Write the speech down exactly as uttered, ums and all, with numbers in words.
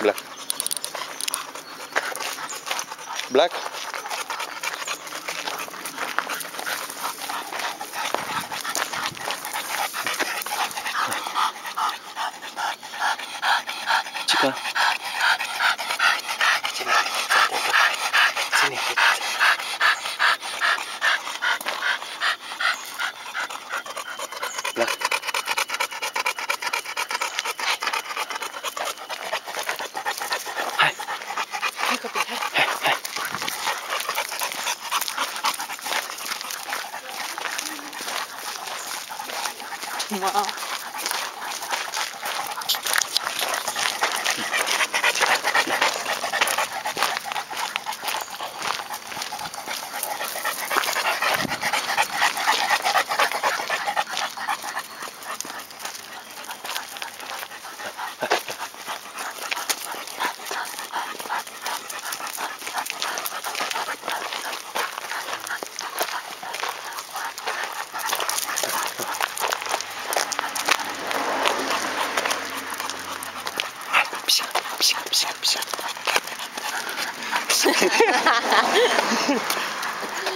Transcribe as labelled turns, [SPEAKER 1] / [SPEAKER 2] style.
[SPEAKER 1] Black. Black. Chica. Sini. Sini. Black. Hai.
[SPEAKER 2] Hai copii, hai.
[SPEAKER 1] Hai, hai.
[SPEAKER 2] Wow.
[SPEAKER 1] Psia, psia, psia, psia.